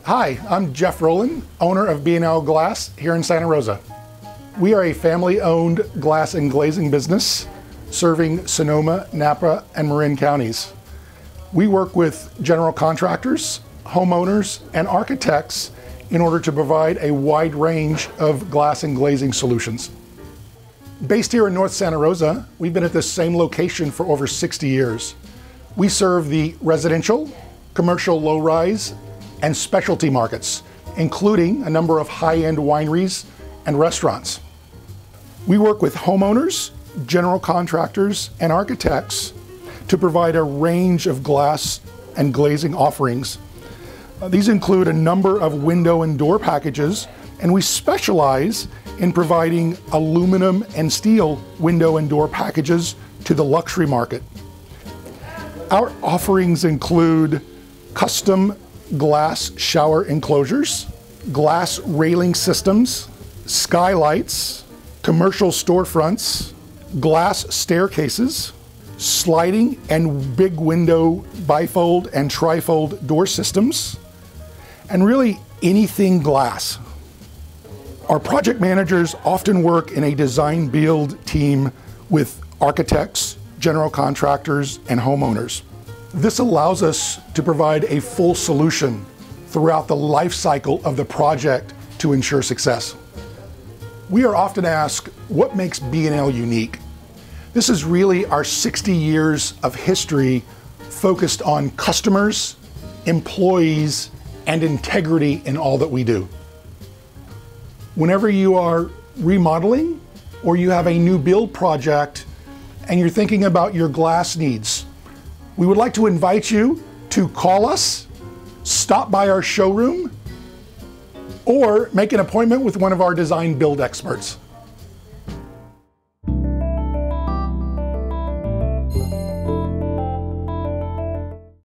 Hi, I'm Jeff Rowland, owner of B&L Glass here in Santa Rosa. We are a family-owned glass and glazing business serving Sonoma, Napa, and Marin counties. We work with general contractors, homeowners, and architects in order to provide a wide range of glass and glazing solutions. Based here in North Santa Rosa, we've been at this same location for over 60 years. We serve the residential, commercial low-rise, and specialty markets, including a number of high-end wineries and restaurants. We work with homeowners, general contractors, and architects to provide a range of glass and glazing offerings. These include a number of window and door packages, and we specialize in providing aluminum and steel window and door packages to the luxury market. Our offerings include custom glass shower enclosures, glass railing systems, skylights, commercial storefronts, glass staircases, sliding and big window bifold and trifold door systems, and really anything glass. Our project managers often work in a design build team with architects, general contractors, and homeowners. This allows us to provide a full solution throughout the life cycle of the project to ensure success. We are often asked, what makes B&L unique? This is really our 60 years of history focused on customers, employees, and integrity in all that we do. Whenever you are remodeling or you have a new build project and you're thinking about your glass needs, we would like to invite you to call us, stop by our showroom, or make an appointment with one of our design build experts.